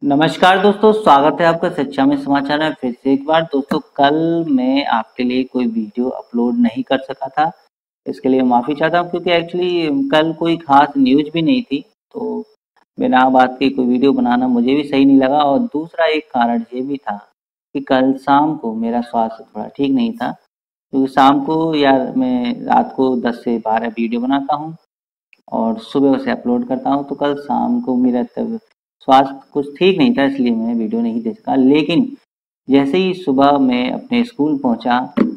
नमस्कार दोस्तों, स्वागत है आपका शिक्षा में समाचार में फिर से एक बार। दोस्तों, कल मैं आपके लिए कोई वीडियो अपलोड नहीं कर सका था। इसके लिए माफ़ी चाहता हूँ क्योंकि एक्चुअली कल कोई ख़ास न्यूज़ भी नहीं थी, तो बिना बात के कोई वीडियो बनाना मुझे भी सही नहीं लगा। और दूसरा एक कारण ये भी था कि कल शाम को मेरा स्वास्थ्य थोड़ा ठीक नहीं था, क्योंकि शाम को यार मैं रात को 10 से 12 वीडियो बनाता हूँ और सुबह उसे अपलोड करता हूँ। तो कल शाम को मेरा तब स्वास्थ्य कुछ ठीक नहीं था, इसलिए मैं वीडियो नहीं दे सका। लेकिन जैसे ही सुबह मैं अपने स्कूल पहुंचा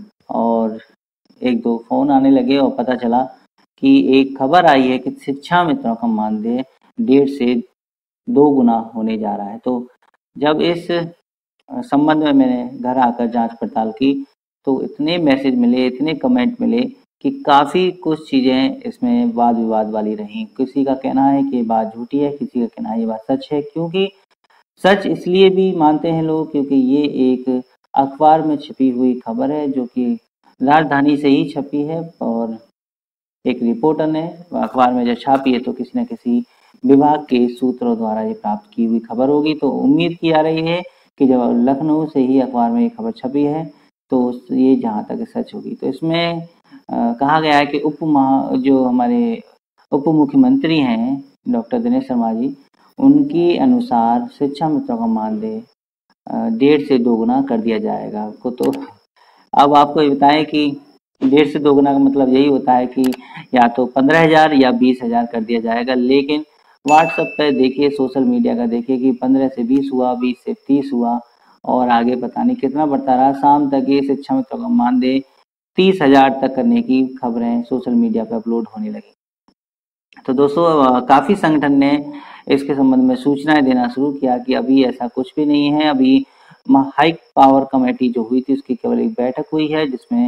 और एक दो फ़ोन आने लगे और पता चला कि एक खबर आई है कि शिक्षा मित्रों का मानदेय 1.5 से 2 गुना होने जा रहा है। तो जब इस संबंध में मैंने घर आकर जांच पड़ताल की, तो इतने मैसेज मिले, इतने कमेंट मिले कि काफ़ी कुछ चीज़ें इसमें वाद विवाद वाली रहीं। किसी का कहना है कि ये बात झूठी है, किसी का कहना है ये बात सच है। क्योंकि सच इसलिए भी मानते हैं लोग क्योंकि ये एक अखबार में छपी हुई खबर है, जो कि राजधानी से ही छपी है और एक रिपोर्टर ने अखबार में जब छापी है तो किसी न किसी विभाग के सूत्रों द्वारा ये प्राप्त की हुई खबर होगी। तो उम्मीद की जा रही है कि जब लखनऊ से ही अखबार में ये खबर छपी है तो ये जहाँ तक सच होगी। तो इसमें कहा गया है कि जो हमारे उप मुख्यमंत्री हैं डॉक्टर दिनेश शर्मा जी, उनके अनुसार शिक्षा मित्रों का मानदेय 1.5 से 2 गुना कर दिया जाएगा आपको। तो अब आपको ये बताएं कि 1.5 से 2 गुना का मतलब यही होता है कि या तो 15,000 या 20,000 कर दिया जाएगा। लेकिन व्हाट्सएप पे देखिए, सोशल मीडिया का देखिए कि 15 से 20 हुआ, 20 से 30 हुआ और आगे पता नहीं कितना बढ़ता रहा। शाम तक ये शिक्षा मित्रों का मानदेय 30,000 तक करने की खबरें सोशल मीडिया पर अपलोड होने लगी। तो दोस्तों, काफ़ी संगठन ने इसके संबंध में सूचनाएं देना शुरू किया कि अभी ऐसा कुछ भी नहीं है। अभी हाई पावर कमेटी जो हुई थी उसकी केवल एक बैठक हुई है, जिसमें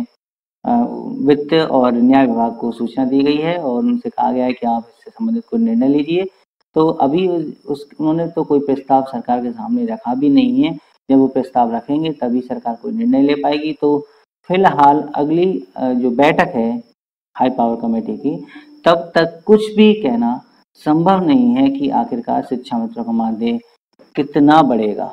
वित्त और न्याय विभाग को सूचना दी गई है और उनसे कहा गया है कि आप इससे संबंधित कोई निर्णय लीजिए। तो अभी उन्होंने तो कोई प्रस्ताव सरकार के सामने रखा भी नहीं है। जब वो प्रस्ताव रखेंगे तभी सरकार कोई निर्णय ले पाएगी। तो फिलहाल अगली जो बैठक है हाई पावर कमेटी की, तब तक कुछ भी कहना संभव नहीं है कि आखिरकार शिक्षा मित्रों का मानदेय कितना बढ़ेगा।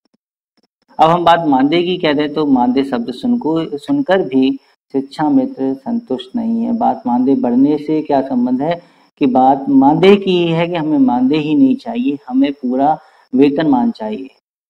अब हम बात मानदेय की कहते हैं तो मानदेय शब्द सुनकर भी शिक्षा मित्र संतुष्ट नहीं है। बात मानदेय बढ़ने से क्या संबंध है कि बात मानदेय की ही है कि हमें मानदेय ही नहीं चाहिए, हमें पूरा वेतनमान चाहिए।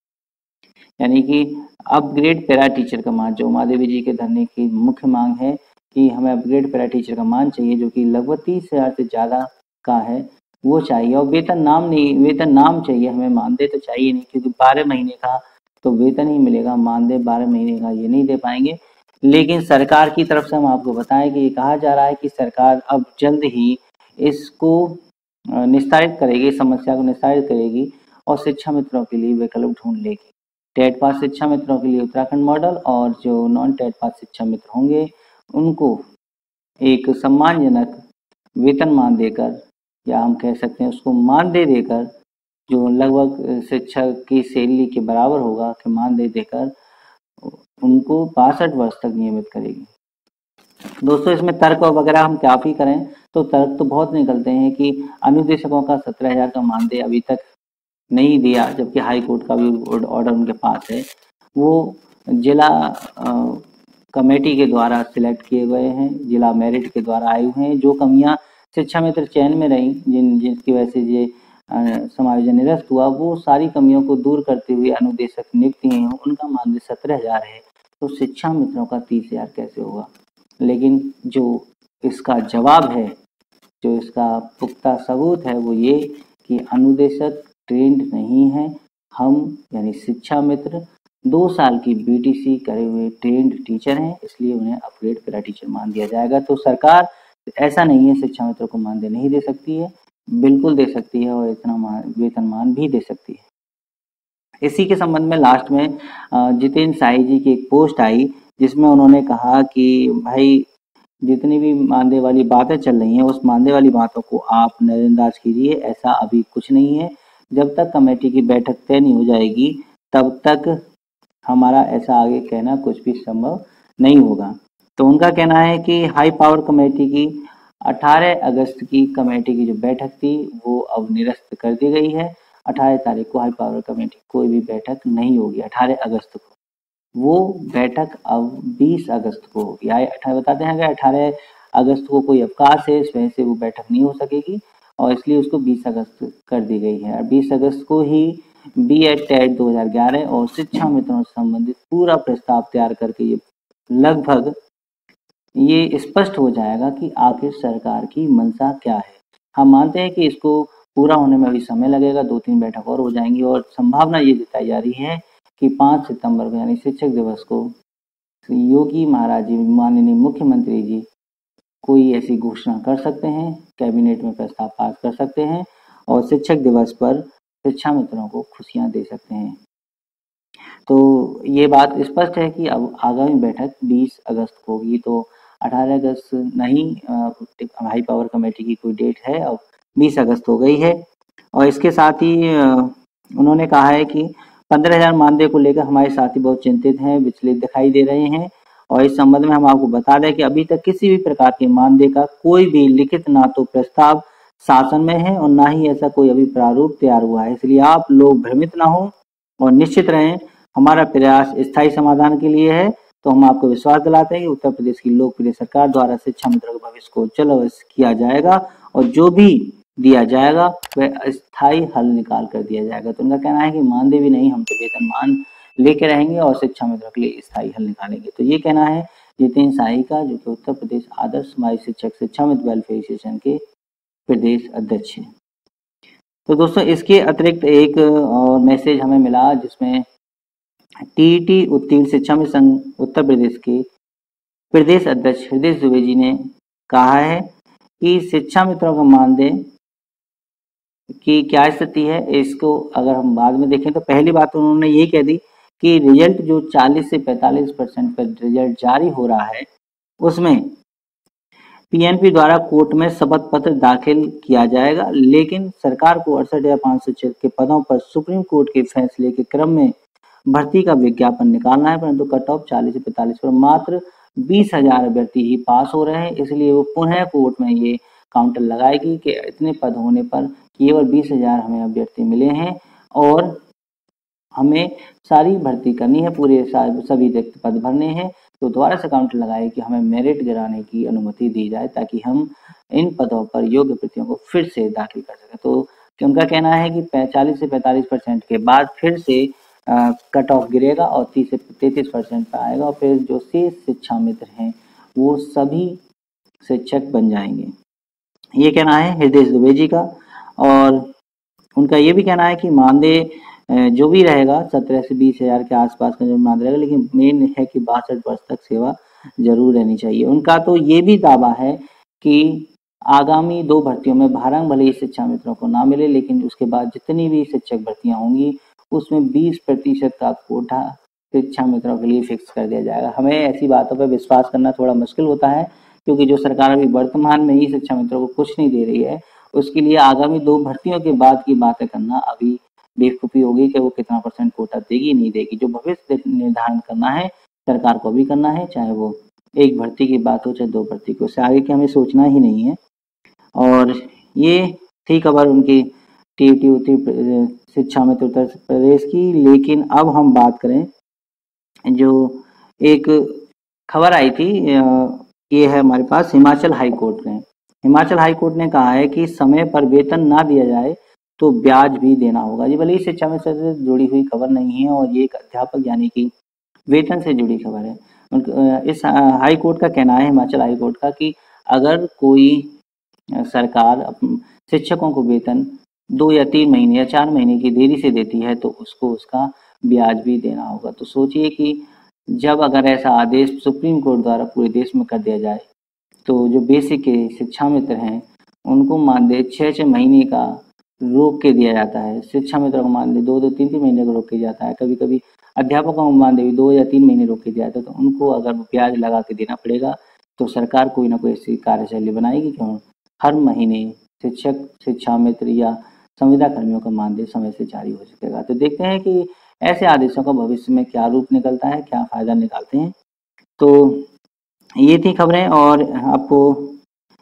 यानी कि अपग्रेड पैरा टीचर का मान, जो उमादेवी जी के धरने की मुख्य मांग है कि हमें अपग्रेड पैरा टीचर का मान चाहिए, जो कि लगभग 30,000 से ज़्यादा का है, वो चाहिए। और वेतन नाम चाहिए, हमें मानदेय तो चाहिए नहीं, क्योंकि 12 महीने का तो वेतन ही मिलेगा, मानदेय 12 महीने का ये नहीं दे पाएंगे। लेकिन सरकार की तरफ से हम आपको बताएं कि ये कहा जा रहा है कि सरकार अब जल्द ही इसको निस्तारित करेगी, समस्या को निस्तारित करेगी और शिक्षा मित्रों के लिए विकल्प ढूंढ लेगी। टेट पास शिक्षा मित्रों के लिए उत्तराखंड मॉडल और जो नॉन टेट पास शिक्षा मित्र होंगे उनको एक सम्मानजनक वेतनमान देकर, या हम कह सकते हैं उसको मानदेय देकर, जो लगभग शिक्षक की सैलरी के बराबर होगा कि मानदेय देकर उनको 62 वर्ष तक नियमित करेगी। दोस्तों, इसमें तर्क वगैरह हम क्या भी करें तो तर्क तो बहुत निकलते हैं कि अनुदेशकों का 17,000 का मानदेय अभी तक नहीं दिया, जबकि हाई कोर्ट का भी ऑर्डर उनके पास है। वो जिला कमेटी के द्वारा सिलेक्ट किए गए हैं, जिला मेरिट के द्वारा आए हुए हैं। जो कमियां शिक्षा मित्र चयन में रही, जिसकी वजह से ये समायोजन निरस्त हुआ, वो सारी कमियों को दूर करते हुए अनुदेशक नियुक्ति हैं, उनका मानदेय 17,000 है। तो शिक्षा मित्रों का 30,000 कैसे होगा? लेकिन जो इसका जवाब है, जो इसका पुख्ता सबूत है, वो ये कि अनुदेशक ट्रेंड नहीं है। हम यानी शिक्षा मित्र 2 साल की बीटीसी करे हुए ट्रेंड टीचर हैं, इसलिए उन्हें अपग्रेड पैरा टीचर मान दिया जाएगा। तो सरकार ऐसा नहीं है शिक्षा मित्रों को मानदेय नहीं दे सकती है, बिल्कुल दे सकती है और इतना वेतनमान भी दे सकती है। इसी के संबंध में लास्ट में जितेंद्र साही जी की एक पोस्ट आई, जिसमें उन्होंने कहा कि भाई जितनी भी मानदेय वाली बातें चल रही हैं, उस मानदेय वाली बातों को आप नजरअंदाज कीजिए, ऐसा अभी कुछ नहीं है। जब तक कमेटी की बैठक तय नहीं हो जाएगी तब तक हमारा ऐसा आगे कहना कुछ भी संभव नहीं होगा। तो उनका कहना है कि हाई पावर कमेटी की 18 अगस्त की कमेटी की जो बैठक थी वो अब निरस्त कर दी गई है 18 तारीख को हाई पावर कमेटी कोई भी बैठक नहीं होगी 18 अगस्त को। वो बैठक अब 20 अगस्त को होगी। बताते हैं अगर 18 अगस्त को कोई अवकाश है, इस वजह से वो बैठक नहीं हो सकेगी और इसलिए उसको 20 अगस्त कर दी गई है। और 20 अगस्त को ही बीएड टेट 2011 और शिक्षा मित्रों से संबंधित पूरा प्रस्ताव तैयार करके ये लगभग ये स्पष्ट हो जाएगा कि आखिर सरकार की मंशा क्या है। हम मानते हैं कि इसको पूरा होने में अभी समय लगेगा, 2-3 बैठक और हो जाएंगी और संभावना ये जताई जा रही है कि 5 सितंबर को यानी शिक्षक दिवस को योगी महाराज जी, माननीय मुख्यमंत्री जी कोई ऐसी घोषणा कर सकते हैं, कैबिनेट में प्रस्ताव पास कर सकते हैं और शिक्षक दिवस पर शिक्षा मित्रों को खुशियां दे सकते हैं। तो ये बात स्पष्ट है कि अब आगामी बैठक 20 अगस्त को होगी। तो 18 अगस्त नहीं, हाई पावर कमेटी की कोई डेट है, अब 20 अगस्त हो गई है। और इसके साथ ही उन्होंने कहा है कि 15,000 मानदेय को लेकर हमारे साथी बहुत चिंतित हैं, विचलित दिखाई दे रहे हैं और इस संबंध में हम आपको बता दें कि अभी तक किसी भी प्रकार के मानदेय का कोई भी लिखित ना तो प्रस्ताव शासन में है और ना ही ऐसा कोई अभी प्रारूप तैयार हुआ है। इसलिए आप लोग भ्रमित ना हो और निश्चित रहें, हमारा प्रयास स्थायी समाधान के लिए है। तो हम आपको विश्वास दिलाते हैं कि उत्तर प्रदेश की लोकप्रिय सरकार द्वारा शिक्षा मित्रों के भविष्य को उज्जवल अवश्य किया जाएगा और जो भी दिया जाएगा वह स्थायी हल निकाल कर दिया जाएगा। तो उनका कहना है कि मानदेय भी नहीं, हम तो वेतनमान लेके रहेंगे और शिक्षा मित्रों के लिए स्थायी हल निकालेंगे। तो ये कहना है जितेंद्र शाही का, जो कि उत्तर प्रदेश आदर्श समाज शिक्षक शिक्षा मित्र वेलफेयर एसोसिएशन के प्रदेश अध्यक्ष हैं। तो दोस्तों इसके अतिरिक्त एक और मैसेज हमें मिला जिसमें टीईटी उत्तीर्ण शिक्षा मित्र संघ उत्तर प्रदेश के प्रदेश अध्यक्ष हृदय दुबे जी ने कहा है कि शिक्षा मित्रों का मानदेय की क्या स्थिति है। इसको अगर हम बाद में देखें तो पहली बात उन्होंने ये कह दी कि रिजल्ट जो 40 से 45% पर रिजल्ट जारी हो रहा है उसमें पीएनपी द्वारा कोर्ट में शपथ पत्र दाखिल किया जाएगा, लेकिन सरकार को 68,506 के पदों पर सुप्रीम कोर्ट के फैसले के क्रम में भर्ती का विज्ञापन निकालना है, परंतु कट ऑफ 40 से 45 पर मात्र 20,000 अभ्यर्थी ही पास हो रहे हैं। इसलिए वो पुनः कोर्ट में ये काउंटर लगाएगी कि इतने पद होने पर केवल 20,000 हमें अभ्यर्थी मिले हैं और हमें सारी भर्ती करनी है, पूरे सभी रिक्त पद भरने हैं। तो दोबारा से काउंटर लगाए कि हमें मेरिट गिराने की अनुमति दी जाए ताकि हम इन पदों पर योग्य भर्तियों को फिर से दाखिल कर सकें। तो उनका कहना है कि 40 से 45% के बाद फिर से कट ऑफ गिरेगा और 30 से 33% पर आएगा और फिर जो शेष शिक्षा मित्र हैं वो सभी शिक्षक बन जाएंगे। ये कहना है हृदय दुबे जी का। और उनका ये भी कहना है कि मानदेय जो भी रहेगा 17 से 20,000 के आसपास का जो मानदेय रहेगा, लेकिन मेन है कि 62 वर्ष तक सेवा जरूर रहनी चाहिए। उनका तो ये भी दावा है कि आगामी 2 भर्तियों में भारंग भले ही शिक्षा मित्रों को ना मिले, लेकिन उसके बाद जितनी भी शिक्षक भर्तियां होंगी उसमें 20% का कोटा शिक्षा मित्रों के लिए फिक्स कर दिया जाएगा। हमें ऐसी बातों पर विश्वास करना थोड़ा मुश्किल होता है क्योंकि जो सरकार अभी वर्तमान में ही शिक्षा मित्रों को कुछ नहीं दे रही है, उसके लिए आगामी 2 भर्तियों के बाद की बातें करना अभी बेवकूफ़ी होगी कि वो कितना % कोटा देगी नहीं देगी। जो भविष्य निर्धारण करना है सरकार को भी करना है, चाहे वो 1 भर्ती की बात हो चाहे 2 भर्ती की, उससे आगे की हमें सोचना ही नहीं है। और ये थी खबर उनकी टीईटी शिक्षा मित्र उत्तर प्रदेश की। लेकिन अब हम बात करें, जो एक खबर आई थी ये है हमारे पास हिमाचल हाई कोर्ट में। हिमाचल हाई कोर्ट ने कहा है कि समय पर वेतन ना दिया जाए तो ब्याज भी देना होगा। जी भले ही शिक्षा मित्र से जुड़ी हुई खबर नहीं है और ये एक अध्यापक यानी कि वेतन से जुड़ी खबर है। इस हाई कोर्ट का कहना है, हिमाचल हाई कोर्ट का, कि अगर कोई सरकार शिक्षकों को वेतन 2 या 3 महीने या 4 महीने की देरी से देती है तो उसको उसका ब्याज भी देना होगा। तो सोचिए कि जब अगर ऐसा आदेश सुप्रीम कोर्ट द्वारा पूरे देश में कर दिया जाए तो जो बेसिक शिक्षा मित्र हैं उनको मानदेय 6-6 महीने का रोक के दिया जाता है। शिक्षा मित्रों को मानदेय 2-2, 3-3 महीने को रोक के जाता है। कभी कभी अध्यापकों को मानदेय 2 या 3 महीने रोक के दिया जाता है। तो उनको अगर ब्याज लगा के देना पड़ेगा तो सरकार कोई ना कोई ऐसी कार्यशैली बनाएगी कि हर महीने शिक्षक, शिक्षा मित्र या संविदा कर्मियों का मानदेय समय से जारी हो सकेगा। तो देखते हैं कि ऐसे आदेशों का भविष्य में क्या रूप निकलता है, क्या फायदा निकालते हैं। तो ये थी खबरें और आपको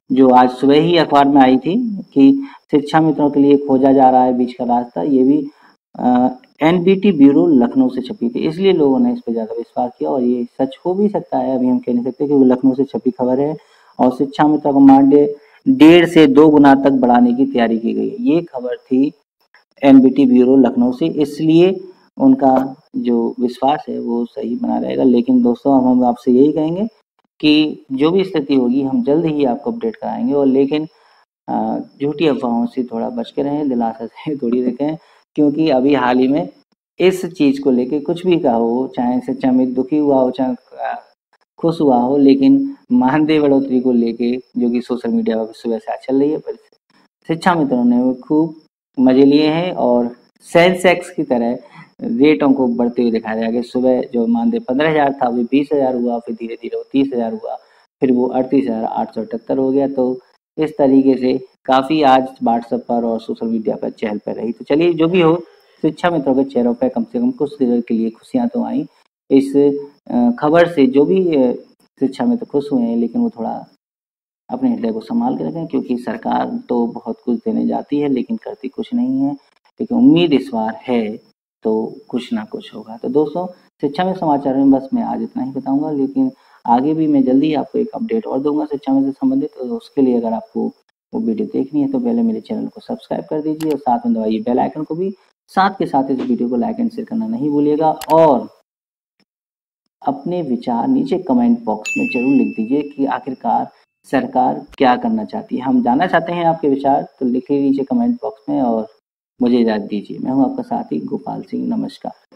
जो आज सुबह ही अखबार में आई थी कि शिक्षा मित्रों के लिए खोजा जा रहा है बीच का रास्ता, ये भी एनबीटी ब्यूरो लखनऊ से छपी थी, इसलिए लोगों ने इस पर ज्यादा विश्वास किया और ये सच हो भी सकता है, अभी हम कह नहीं सकते क्योंकि लखनऊ से छपी खबर है। और शिक्षा मित्रों को मानदेय 1.5 से 2 गुना तक बढ़ाने की तैयारी की गई है, ये खबर थी एनबीटी ब्यूरो लखनऊ से, इसलिए उनका जो विश्वास है वो सही बना रहेगा। लेकिन दोस्तों हम आपसे यही कहेंगे कि जो भी स्थिति होगी हम जल्द ही आपको अपडेट कराएंगे, और लेकिन झूठी अफवाहों से थोड़ा बच के रहें, दिलासा से थोड़ी रखें, क्योंकि अभी हाल ही में इस चीज को लेके कुछ भी कहा हो, चाहे शिक्षा में दुखी हुआ हो चाहे खुश हुआ हो, लेकिन मानदेय बढ़ोतरी को लेके जो कि सोशल मीडिया पर सुबह से आज चल रही है, पर शिक्षा मित्रों ने वो खूब मजे लिए हैं और सेंसेक्स की तरह रेटों को बढ़ते हुए दिखाया गया कि सुबह जो मानदेय 15,000 था अभी 20,000 हुआ, फिर धीरे धीरे वो 30,000 हुआ, फिर वो 38,878 हो गया। तो इस तरीके से काफी आज व्हाट्सएप पर और सोशल मीडिया पर चहल पहल रही। तो चलिए जो भी हो, शिक्षा मित्रों के चेहरों पर कम से कम कुछ देर के लिए खुशियां तो आई इस खबर से, जो भी शिक्षा मित्र खुश हुए हैं, लेकिन वो थोड़ा अपने हृदय को संभाल के रखें, क्योंकि सरकार तो बहुत कुछ देने जाती है लेकिन करती कुछ नहीं है, लेकिन उम्मीद इस बार है तो कुछ ना कुछ होगा। तो दोस्तों शिक्षा में समाचार में बस मैं आज इतना ही बताऊंगा, लेकिन आगे भी मैं जल्दी आपको एक अपडेट और दूंगा शिक्षा में से संबंधित। तो उसके लिए अगर आपको वो वीडियो देखनी है तो पहले मेरे चैनल को सब्सक्राइब कर दीजिए और साथ में दबाइए बेल आइकन को भी, साथ के साथ इस वीडियो को लाइक एंड शेयर करना नहीं भूलिएगा, और अपने विचार नीचे कमेंट बॉक्स में जरूर लिख दीजिए कि आखिरकार सरकार क्या करना चाहती है। हम जानना चाहते हैं आपके विचार, तो लिख लीजिए कमेंट बॉक्स में और मुझे इजाजत दीजिए। मैं हूं आपका साथी गोपाल सिंह, नमस्कार।